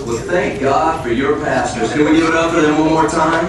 Well, thank God for your pastors. Can we give it up for them one more time?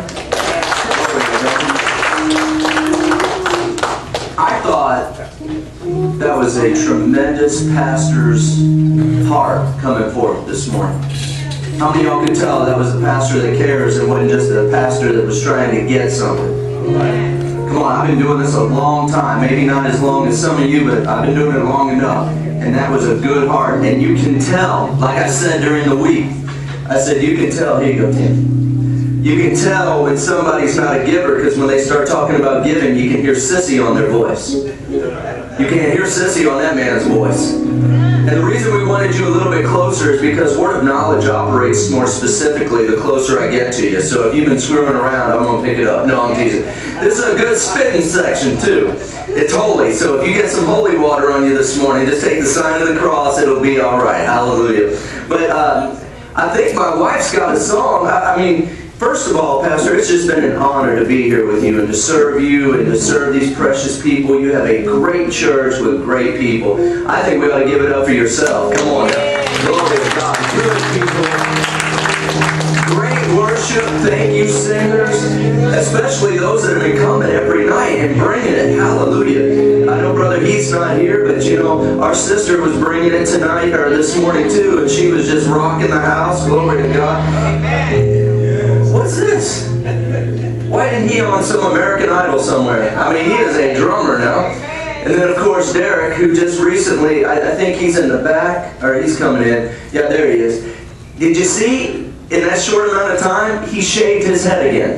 I thought that was a tremendous pastor's heart coming forth this morning. How many of y'all could tell that was a pastor that cares and wasn't just a pastor that was trying to get something? Come on, I've been doing this a long time. Maybe not as long as some of you, but I've been doing it long enough. And that was a good heart. And you can tell, like I said during the week, I said, you can tell, here you go, Tim. You can tell when somebody's not a giver, because when they start talking about giving, you can hear sissy on their voice. You can't hear sissy on that man's voice. And the reason we wanted you a little bit closer is because word of knowledge operates more specifically the closer I get to you. So if you've been screwing around, I'm going to pick it up. No, I'm teasing. This is a good spitting section, too. It's holy. So if you get some holy water on you this morning, just take the sign of the cross. It'll be all right. Hallelujah. But I think my wife's got a song. I mean, first of all, Pastor, it's just been an honor to be here with you and to serve you and to serve these precious people. You have a great church with great people. I think we ought to give it up for yourself. Come on now. Glory to God. Good people. Great worship. Thank you, singers. Especially those that have been coming every night and bringing it. Hallelujah. I know Brother Heath's not here, but you know, our sister was bringing it tonight or this morning too, and she was just rocking the house. Glory to God. Amen. What's this? Why isn't he on some American Idol somewhere? I mean, he is a drummer now. And then, of course, Derek, who just recently, I think he's in the back, or he's coming in. Yeah, there he is. Did you see, in that short amount of time, he shaved his head again.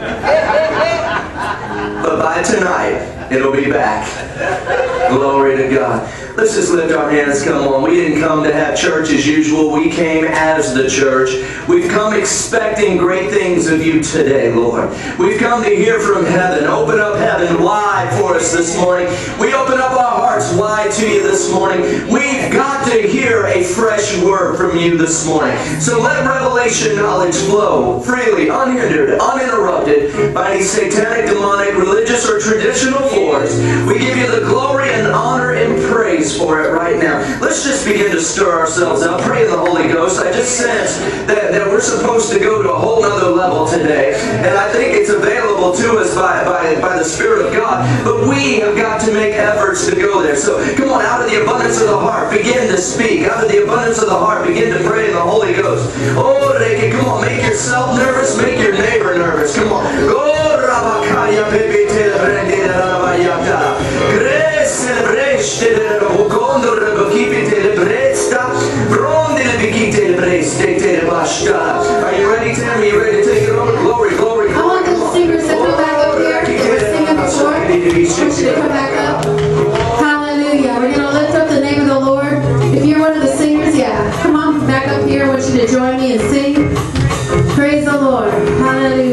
But by tonight, it'll be back. Glory to God. Let's just lift our hands. Come on. We didn't come to have church as usual. We came as the church. We've come expecting great things of you today, Lord. We've come to hear from heaven. Open up heaven wide for us this morning. We open up our hearts wide to you this morning. We've got to hear a fresh word from you this morning. So let revelation knowledge flow freely, unhindered, uninterrupted by any satanic, demonic, religious, or traditional force. We give you the glory and honor and praise for it right now. Let's just begin to stir ourselves up. Pray in the Holy Ghost. I just sense that we're supposed to go to a whole other level today. And I think it's available to us by the Spirit of God. But we have got to make efforts to go there. So come on, out of the abundance of the heart, begin to speak. Out of the abundance of the heart, begin to pray in the Holy Ghost. Oh, come on, make yourself nervous, make your neighbor nervous. Come on. Oh, Rabakaya, baby, are you ready, Tim? Are you ready to take it over? Glory, glory, glory. I want the singers to come back up here. They were singing before. I want you to come back up. Hallelujah. We're going to lift up the name of the Lord. If you're one of the singers, yeah, come on back up here. I want you to join me and sing. Praise the Lord. Hallelujah.